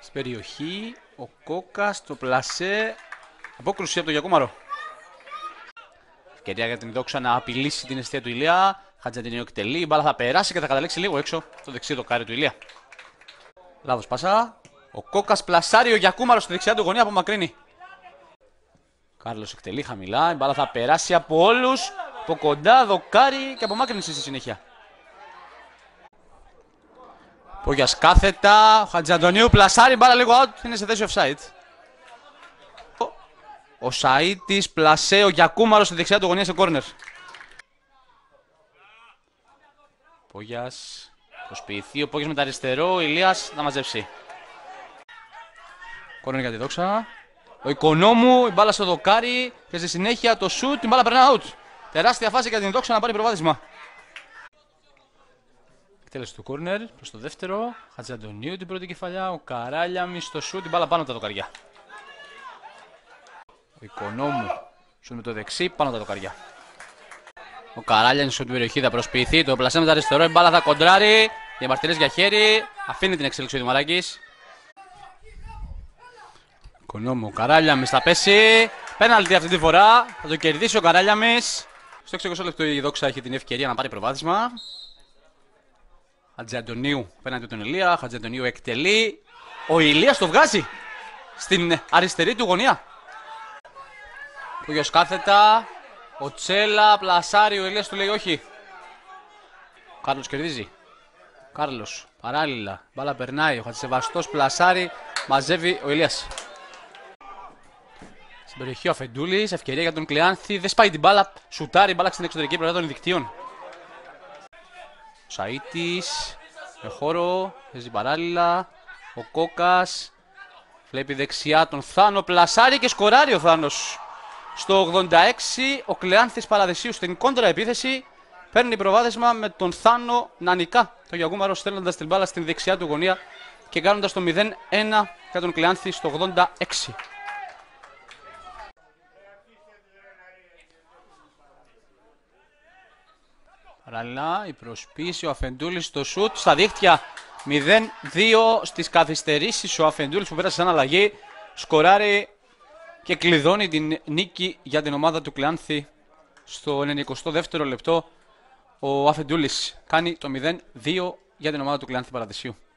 Στην περιοχή, ο Κόκας, το πλασέ. Απόκρουση από τον Γιακούμαρο. Ευκαιρία για την Δόξα να απειλήσει την αιστεία του Ηλία. Χατζαντινίου εκτελεί, η μπάλα θα περάσει και θα καταλήξει λίγο έξω το δεξί δοκάρι του Ηλία. Λάθος πάσα. Ο Κόκας πλασάρει, ο Γιακούμαρος στη δεξιά του γωνία απομακρύνει. Κάρλος εκτελεί χαμηλά, η μπάλα θα περάσει από όλους. Από κοντά, δοκάρι και απομάκρυνση στη συνέχεια. Πόγιας κάθετα, ο Χατζαντονίου πλασάρει, μπάλα λίγο out, είναι σε θέση offside. Ο Σαΐτης πλασέ, ο Γιακούμαρος στη δεξιά του γωνία σε κόρνερ. Πόγιας, προσποιηθεί ο Πόγιας με το αριστερό, ο Ηλίας να μαζέψει. Κόρνερ για τη Δόξα. Ο Οικονόμου, η μπάλα στο δοκάρι και στη συνέχεια το σουτ, την μπάλα περνά out. Τεράστια φάση για την Δόξα να πάρει προβάδισμα. Εκτέλεση του κόρνερ προς το δεύτερο. Χατζαντονίου την πρώτη κεφαλιά. Ο Καράλιαμις στο σουτ, την μπάλα πάνω από τα δοκαριά. Ο Οικονόμου, σουτ με το δεξί, πάνω από τα δοκαριά. Ο Καράλιαμις στην περιοχή θα προσποιηθεί. Το πλασέ με το αριστερό, η μπάλα θα κοντράρει. Διαμαρτυρίες για χέρι. Αφήνει την εξέλιξη ο Δημαράκης. Οικονόμου, ο Καράλιαμις θα πέσει. Πέναλτι αυτή τη φορά. Θα το κερδίσει ο Καράλιαμις. Στο 60 λεπτό η Δόξα έχει την ευκαιρία να πάρει προβάδισμα. Χατζαντονίου πέναντι τον Ηλία. Χατζαντονίου εκτελεί. Ο Ηλίας το βγάζει στην αριστερή του γωνία. Πούγιος κάθετα. Ο Τσέλα πλασάρει. Ο Ηλίας του λέει όχι. Ο Κάρλος κερδίζει. Κάρλος παράλληλα. Μπάλα περνάει. Ο Χατζησεβαστός πλασάρει. Μαζεύει ο Ηλίας. Στην περιοχή ο Αφεντούλης. Ευκαιρία για τον Κλεάνθη. Δεν σπάει την μπάλα. Σουτάρει μπάλα στην εξωτερική πλευρά των δικτύων. Ο Σαΐτης. Με χώρο. Παίζει παράλληλα. Ο Κόκας. Βλέπει δεξιά τον Θάνο. Πλασάρει και σκοράρει ο Θάνος. Στο 86 ο Κλεάνθης Παραδεσίου στην κόντρα επίθεση. Παίρνει προβάδισμα με τον Θάνο να νικά το Γιακούμαρο, στέλνοντας την μπάλα στην δεξιά του γωνία και κάνοντας το 0-1 για τον Κλεάνθη στο 86. Παράλληλα η προσποίηση, ο Αφεντούλης στο σουτ στα δίχτυα. 0-2 στις καθυστερήσεις. Ο Αφεντούλης που πέρασε σαν αλλαγή σκοράρει και κλειδώνει την νίκη για την ομάδα του Κλεάνθη στο 92ο λεπτό. Ο Αφεντούλης κάνει το 0-2 για την ομάδα του Κλεάνθη Παραδεσίου.